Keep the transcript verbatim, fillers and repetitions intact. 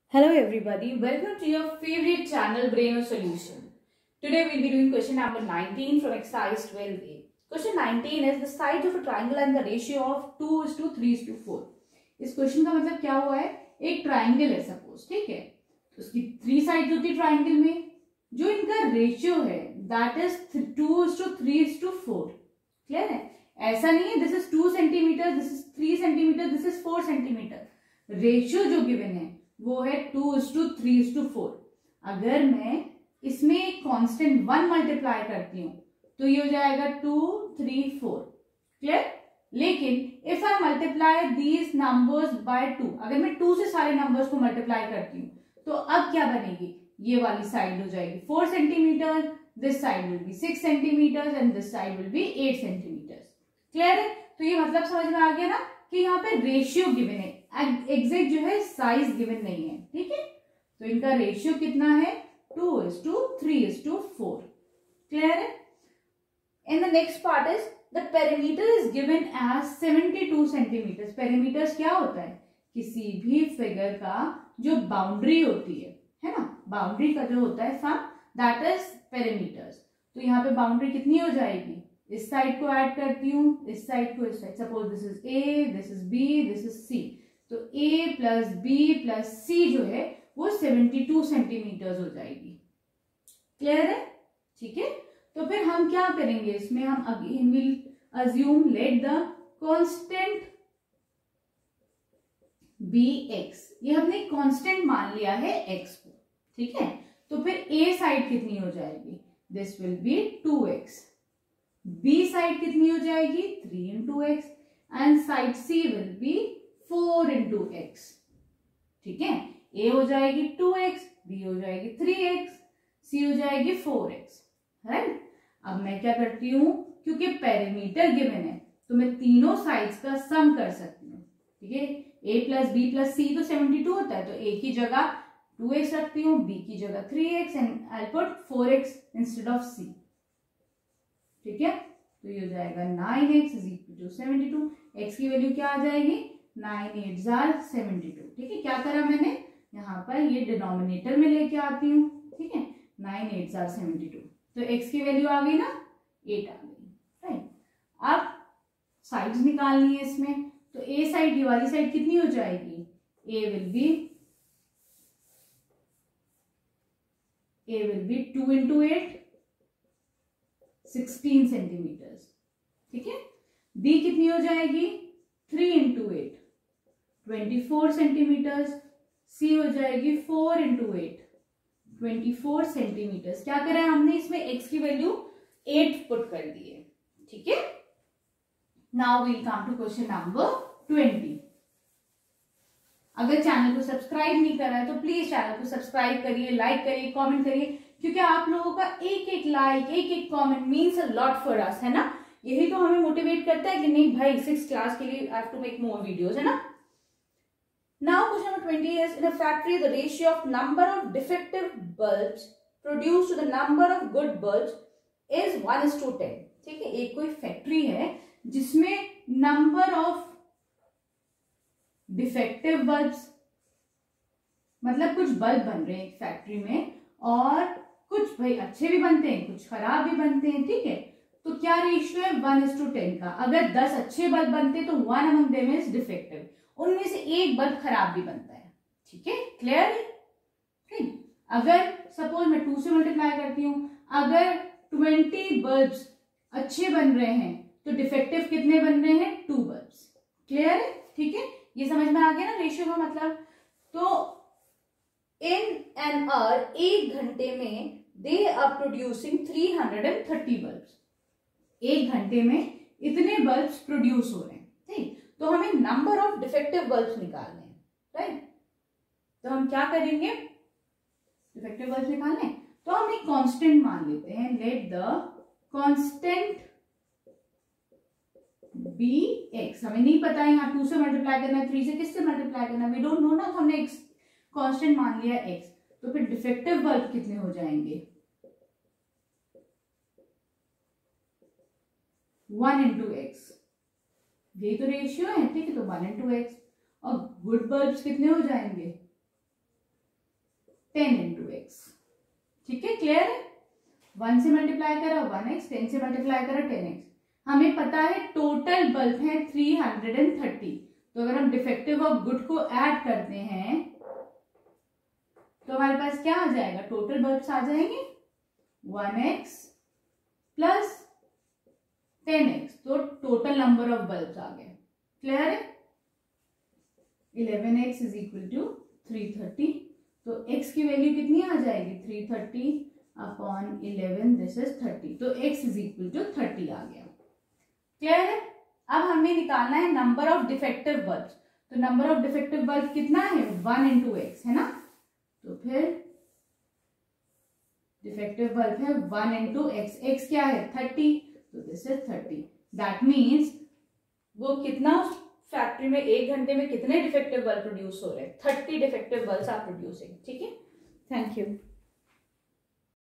Hello everybody, welcome to your favorite channel Brain of Solution. Today we'll be doing question number nineteen from exercise twelve A. Question nineteen is the sides of a triangle and the ratio of two is to three is to four. इस question का मतलब क्या हुआ है, एक triangle है suppose, ठीक है, तो उसकी थ्री साइड्स होती है ट्राइंगल में, जो इनका रेशियो है that is two is to three is to four. Clear है? ऐसा नहीं है this is two centimetre, this is three centimetre, this is four centimetre. Ratio जो गिवन है वो है two is to three is to four. अगर मैं इसमें एक कांस्टेंट वन मल्टीप्लाई करती हूँ तो ये हो जाएगा टू थ्री फोर. क्लियर? लेकिन if I multiply these numbers by two, अगर मैं टू से सारे नंबर्स को मल्टीप्लाई करती हूँ तो अब क्या बनेगी, ये वाली साइड हो जाएगी four centimetre, this side will be six centimetre and this side will be eight centimetre. Clear है? तो ये मतलब समझ में आ गया ना कि यहाँ पे रेशियो गिवन है, एग्जैक्ट जो है साइज गिवन नहीं है. ठीक है, तो इनका रेशियो कितना है, two is to three is to four. Clear है? And the next part is the perimeter is given as seventy two centimetre. Perimeter क्या होता है, किसी भी फिगर का जो बाउंड्री होती है है ना, बाउंड्री का जो होता है सम दैट इज पेरीमीटर्स. तो यहाँ पे बाउंड्री कितनी हो जाएगी, इस साइड को ऐड करती हूँ, इस साइड को इस side. Suppose this is A, this is B, this is C. तो a plus B plus C जो है वो सेवेंटी टू सेंटीमीटर हो जाएगी. क्लियर है? ठीक है, तो फिर हम क्या करेंगे इसमें, हम again will assume let the constant be X. ये हमने कांस्टेंट मान लिया है x को. ठीक है, तो फिर a साइड कितनी हो जाएगी, this will be two X. b side कितनी हो जाएगी, three into X and side c will be four into X. ठीक है, a हो जाएगी टू एक्स, b हो जाएगी थ्री एक्स, c हो जाएगी फोर एक्स. राइट? अब मैं क्या करती हूँ, क्योंकि पेरीमीटर गिवन है तो मैं तीनों साइड्स का सम कर सकती हूँ. ठीक है, a plus B plus C तो सेवेंटी टू होता है, तो a की जगह टू एक्स रखती हूँ, b की जगह three X and I put four X instead of c. ठीक है, तो ये हो जाएगा nine X is equal to seventy two. x की वैल्यू क्या आ जाएगी, नाइन एट जार सेवेंटी टू. ठीक है, क्या करा मैंने, यहाँ पर ये डिनोमिनेटर में लेके आती हूँ. ठीक है, नाइन एट जार सेवेंटी टू, तो x की वैल्यू आ गई ना, एट आ गई. राइट? अब साइड्स निकालनी है इसमें, तो a साइड, ये वाली साइड कितनी हो जाएगी, a will be a will be two into eight, sixteen centimetre. ठीक है, b कितनी हो जाएगी, three into eight, twenty four centimetre. C हो जाएगी four into eight, twenty four centimetre. क्या करा है हमने इसमें, x की वैल्यू एट पुट कर दी है. ठीक है, now we'll come to question number twenty. अगर चैनल को सब्सक्राइब नहीं करा है तो प्लीज चैनल को सब्सक्राइब करिए, लाइक करिए, कमेंट करिए, क्योंकि आप लोगों का एक एक लाइक, एक एक comment means a lot for us, है ना. यही तो हमें मोटिवेट करता है कि नहीं भाई सिक्स क्लास के लिए I have to make more videos, है ना. Now question number twenty is, in a factory the ratio of number of defective bulbs produced to the number of good bulbs is one is to ten. ठीक है, एक कोई factory है जिसमें number of defective bulbs, मतलब कुछ bulb बन रहे हैं फैक्ट्री में और कुछ भाई अच्छे भी बनते हैं, कुछ खराब भी बनते हैं. ठीक है, तो क्या रेशियो है, वन इज टू टेन का. अगर दस अच्छे बल्ब बनते तो one among them is defective, उनमें से एक बल्ब खराब भी बनता है. ठीक है, क्लियर है? ठीक, अगर सपोज मैं टू से मल्टीप्लाई करती हूं, अगर ट्वेंटी बल्ब्स अच्छे बन रहे हैं तो डिफेक्टिव कितने बन रहे हैं, टू बल्ब्स. क्लियर है? ठीक है, ये समझ में आ गया ना रेशियो का मतलब. तो इन एन आवर, एक घंटे में they are producing three hundred thirty bulbs. एक घंटे में इतने बल्ब्स प्रोड्यूस हो रहे हैं. ठीक, तो हमें नंबर ऑफ डिफेक्टिव बल्ब्स निकालने हैं. राइट? तो हम क्या करेंगे, डिफेक्टिव बल्ब्स निकालने, तो हम एक कांस्टेंट मान लेते हैं, let the constant be X. हमें नहीं पता है यहाँ टू से मल्टीप्लाई करना है, थ्री से किससे मल्टीप्लाई करना है, वी डोंट नो ना. तो हमने एक कांस्टेंट मान लिया एक्स, तो फिर डिफेक्टिव बल्ब कितने हो जाएंगे, वन इंटू एक्स. यही तो रेशियो है. ठीक है, तो वन इंटू एक्स. और गुड बल्ब्स कितने हो जाएंगे, टेन इंटू एक्स। ठीक है, क्लियर है? वन से मल्टीप्लाई करा वन एक्स, टेन से मल्टीप्लाई करा टेन एक्स। हमें पता है टोटल बल्ब है थ्री हंड्रेड थर्टी, तो अगर हम डिफेक्टिव ऑफ गुड को ऐड करते हैं तो हमारे पास क्या आ जाएगा, टोटल बल्ब्स आ जाएंगे one X plus ten X, तो टोटल नंबर ऑफ बल्ब्स आ गए। क्लियर है? Eleven X is equal to three thirty, तो x की वैल्यू कितनी आ जाएगी, three thirty upon eleven, this is thirty, तो x is equal to thirty आ गया। क्लियर है? अब हमें निकालना है नंबर ऑफ डिफेक्टिव बल्ब, तो नंबर ऑफ डिफेक्टिव बल्ब कितना है, वन इंटू एक्स है ना, तो फिर डिफेक्टिव बल्ब है वन इंटू एक्स, एक्स क्या है थर्टी, तो this is thirty. That means वो कितना फैक्ट्री में एक घंटे में कितने डिफेक्टिव बल्ब प्रोड्यूस हो रहे हैं, thirty defective bulbs are producing. ठीक है, थैंक यू।